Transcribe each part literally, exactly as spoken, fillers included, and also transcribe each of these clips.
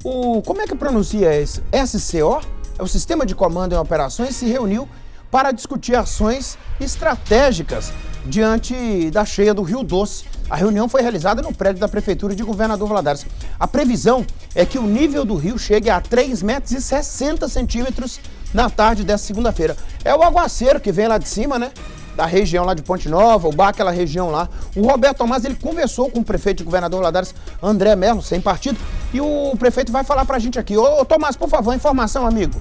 O, como é que pronuncia esse? S C O? É o Sistema de Comando em Operações, se reuniu para discutir ações estratégicas diante da cheia do Rio Doce. A reunião foi realizada no prédio da Prefeitura de Governador Valadares. A previsão é que o nível do rio chegue a três metros e sessenta centímetros na tarde dessa segunda-feira. É o aguaceiro que vem lá de cima, né? Da região lá de Ponte Nova, o bar, aquela região lá. O Roberto Tomás, ele conversou com o prefeito de Governador Valadares, André Melo, sem partido, e o prefeito vai falar pra gente aqui. Ô, Tomás, por favor, informação, amigo.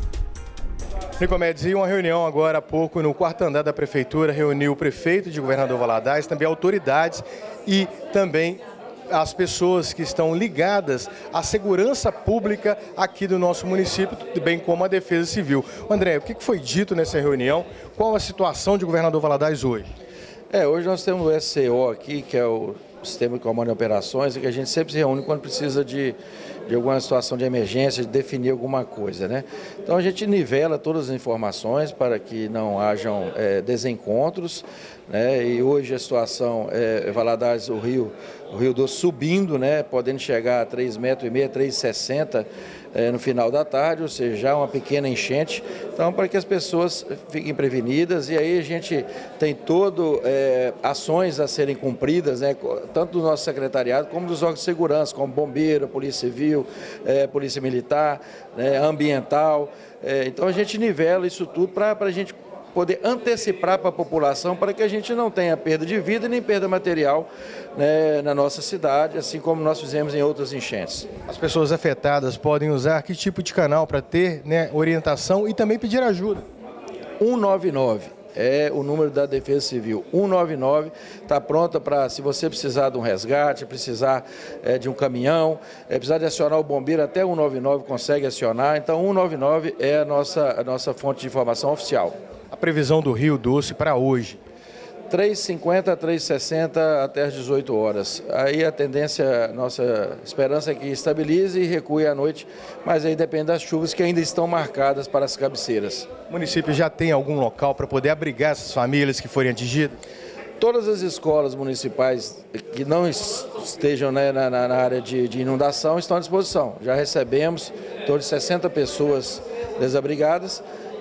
Nicomedes, e uma reunião agora há pouco no quarto andar da Prefeitura, reuniu o prefeito de Governador Valadares, também autoridades e também as pessoas que estão ligadas à segurança pública aqui do nosso município, bem como a Defesa Civil. André, o que foi dito nessa reunião? Qual a situação de Governador Valadares hoje? É, hoje nós temos o S C O aqui, que é o Sistema de Comando de Operações, e que a gente sempre se reúne quando precisa de, de alguma situação de emergência, de definir alguma coisa, né? Então a gente nivela todas as informações para que não hajam é, desencontros, né? E hoje a situação é Valadares, o rio, o Rio Doce subindo, né? Podendo chegar a três metros e meio, três e sessenta é, no final da tarde, ou seja, já uma pequena enchente. Então, para que as pessoas fiquem prevenidas, e aí a gente tem todo é, ações a serem cumpridas, né? Tanto do nosso secretariado como dos órgãos de segurança, como Bombeiro, Polícia Civil, é, Polícia Militar, né? Ambiental. É, então a gente nivela isso tudo para a gente poder antecipar para a população, para que a gente não tenha perda de vida nem perda material, né, na nossa cidade, assim como nós fizemos em outras enchentes. As pessoas afetadas podem usar que tipo de canal para ter, né, orientação e também pedir ajuda? um nove nove é o número da Defesa Civil. um nove nove está pronta para, se você precisar de um resgate, precisar é, de um caminhão, é, precisar de acionar o bombeiro, até um nove nove consegue acionar. Então, um nove nove é a nossa, a nossa fonte de informação oficial. A previsão do Rio Doce para hoje? três e cinquenta a três e sessenta até as dezoito horas. Aí a tendência, nossa esperança é que estabilize e recue à noite, mas aí depende das chuvas que ainda estão marcadas para as cabeceiras. O município já tem algum local para poder abrigar essas famílias que forem atingidas? Todas as escolas municipais que não estejam, né, na, na área de, de inundação estão à disposição. Já recebemos todas sessenta pessoas desabrigadas.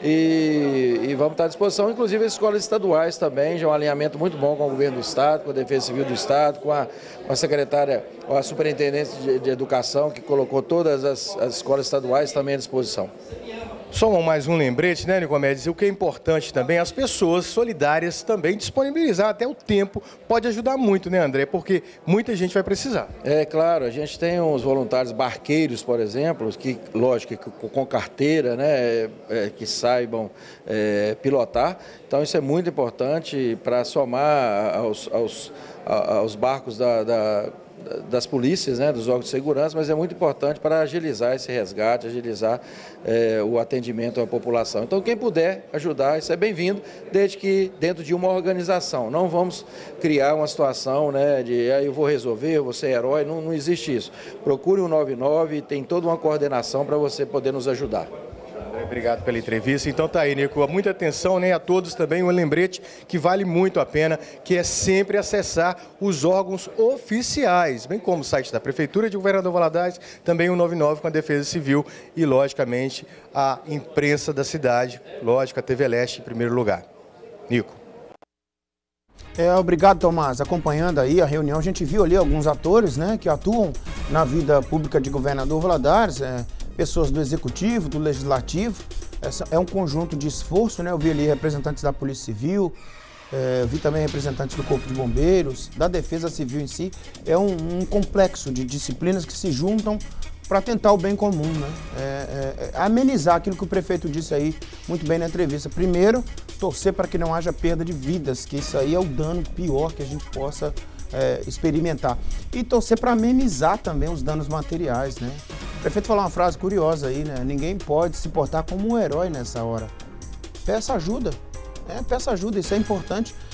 E, e vamos estar à disposição, inclusive as escolas estaduais também, já é um alinhamento muito bom com o governo do Estado, com a Defesa Civil do Estado, com a, com a secretária, com a superintendência de, de educação, que colocou todas as, as escolas estaduais também à disposição. Só mais um lembrete, né, Nicomedes? O que é importante também, as pessoas solidárias também disponibilizar até o tempo, pode ajudar muito, né, André? Porque muita gente vai precisar. É claro, a gente tem uns voluntários barqueiros, por exemplo, que, lógico, que com carteira, né, é, que saibam é, pilotar. Então isso é muito importante para somar aos, aos, aos barcos da, da das polícias, né, dos órgãos de segurança, mas é muito importante para agilizar esse resgate, agilizar é, o atendimento à população. Então, quem puder ajudar, isso é bem-vindo, desde que dentro de uma organização. Não vamos criar uma situação, né, de ah, eu vou resolver, eu vou ser herói, não, não existe isso. Procure o um nove nove, tem toda uma coordenação para você poder nos ajudar. Obrigado pela entrevista. Então tá aí, Nico, muita atenção, né, a todos também, um lembrete que vale muito a pena, que é sempre acessar os órgãos oficiais, bem como o site da Prefeitura de Governador Valadares, também o um nove nove com a Defesa Civil e, logicamente, a imprensa da cidade, lógico, a T V Leste em primeiro lugar. Nico. É, obrigado, Tomás. Acompanhando aí a reunião, a gente viu ali alguns atores, né, que atuam na vida pública de Governador Valadares, é, pessoas do Executivo, do Legislativo. Essa é um conjunto de esforço, né? Eu vi ali representantes da Polícia Civil, é, eu vi também representantes do Corpo de Bombeiros, da Defesa Civil em si. É um, um complexo de disciplinas que se juntam para tentar o bem comum, né? É, é, é amenizar aquilo que o prefeito disse aí muito bem na entrevista. Primeiro, torcer para que não haja perda de vidas, que isso aí é o dano pior que a gente possa é, experimentar. E torcer para amenizar também os danos materiais, né? O prefeito falou uma frase curiosa aí, né? Ninguém pode se portar como um herói nessa hora. Peça ajuda, né? Peça ajuda, isso é importante.